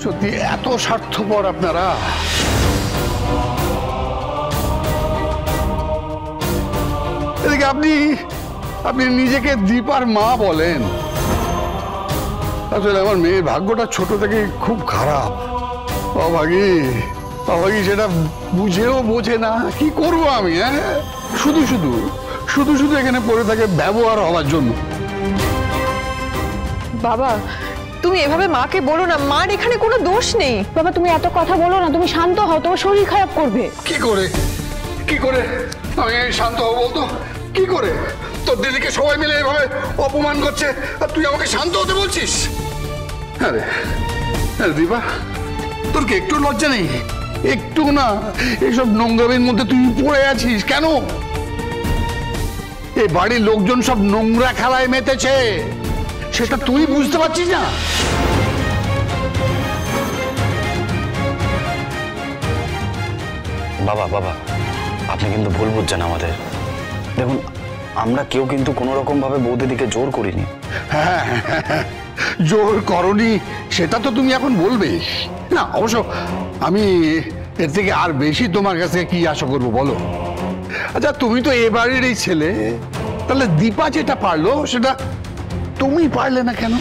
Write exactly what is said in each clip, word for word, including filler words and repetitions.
সত্যি এত স্বার্থপর আপনারা। এদিকে আপনি আপনি নিজেকে দীপার মা বলেন। আসলে আমার মেয়ের ভাগ্যটা ছোট থেকে খুব খারাপ। অভাগী অভাগী সেটা বুঝেও বোঝে না। কি করবো আমি? হ্যাঁ, শুধু শুধু শুধু শুধু এখানে পড়ে থাকে ব্যবহার হওয়ার জন্য। বাবা, তুমি এভাবে মাকে বলো না, মার এখানে কোনো দোষ নেই। বাবা, তুমি এত কথা বলো না, তুমি শান্ত হও, তোমার শরীর খারাপ করবে। কি করে কি করে আমি শান্ত হব বলতো? কি করে? তোর দিদিকে সবাই মিলে এভাবে অপমান করছে আর তুই আমাকে শান্ত হতে বলছিস? আরে আরে দীপা, তোর কি একটু লজ্জা নেই? একটু না? এইসব নোংরামের মধ্যে তুই পড়ে আছিস কেন? এই বাড়ির লোকজন সব নোংরা খেলায় মেতেছে, সেটা তুই বুঝতে পারছিস না? বাবা বাবা আপনি কিন্তু ভুল বুঝছেন আমাদের। দেখুন, আমরা কেউ কিন্তু কোনো রকম ভাবে বৌদিদিকে জোর করিনি। হ্যাঁ, জোর করনি সেটা তো তুমি এখন বলবে না। অবশ্য আমি এর থেকে আর বেশি তোমার কাছে কি আশা করবো বলো? আচ্ছা, তুমি তো এ বাড়ির এই ছেলে, তাহলে দীপা যেটা পারলো সেটা তুমি পারলে না কেন?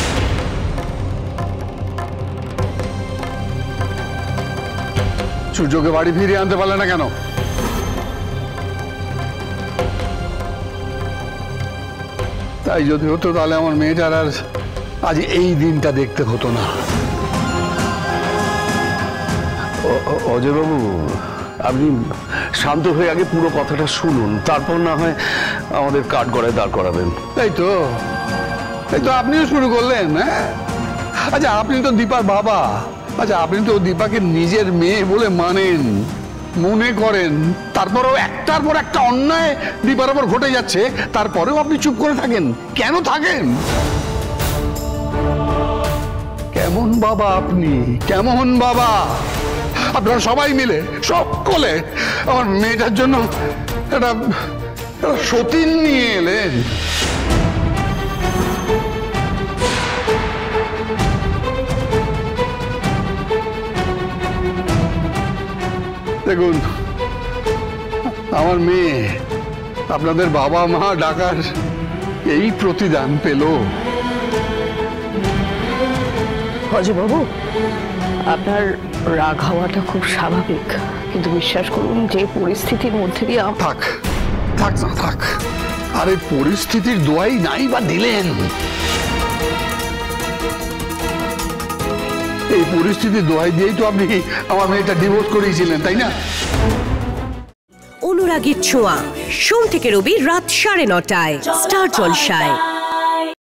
সূর্যকে বাড়ি ফিরিয়ে আনতে পারলে না কেন? তাই যদি হতো তাহলে আমার মেয়েটার আর আজ এই দিনটা দেখতে হতো না। অজয়বাবু, আপনি শান্ত হয়ে আগে পুরো কথাটা শুনুন, তারপর না হয় আমাদের কাঠ গড়ায় দাঁড় করাবেন। তাই তো তাই তো আপনিও শুরু করলেন। হ্যাঁ, আচ্ছা, আপনি তো দীপার বাবা। আচ্ছা, আপনি তো দীপাকে নিজের মেয়ে বলে মানেন, মনে করেন। তারপরেও একটার পর একটা অন্যায় দীপার উপর ঘটে যাচ্ছে, তারপরেও আপনি চুপ করে থাকেন। কেন থাকেন? কেমন বাবা আপনি? কেমন বাবা? আপনারা সবাই মিলে সকলে আমার মেয়েটার জন্য একটা সতীন নিয়ে এলেন। দেখুন, আমার মেয়ে আপনাদের বাবা মা ডাকার এই প্রতিদান পেল। অজয়বাবু, আপনার রাগ হওয়াটা খুব স্বাভাবিক, কিন্তু বিশ্বাস করুন, যে পরিস্থিতির মধ্যে দিয়ে থাক থাক না থাক। আর এই পরিস্থিতির দোয়াই নাই বা দিলেন? এই পরিস্থিতির দোয়াই দিয়েই তো আপনি আমার মেয়েটা ডিভোর্স করিয়েছিলেন, তাই না? অনুরাগীর ছোঁয়া, সোম থেকে রবি রাত সাড়ে নটায় স্টার জলসায়।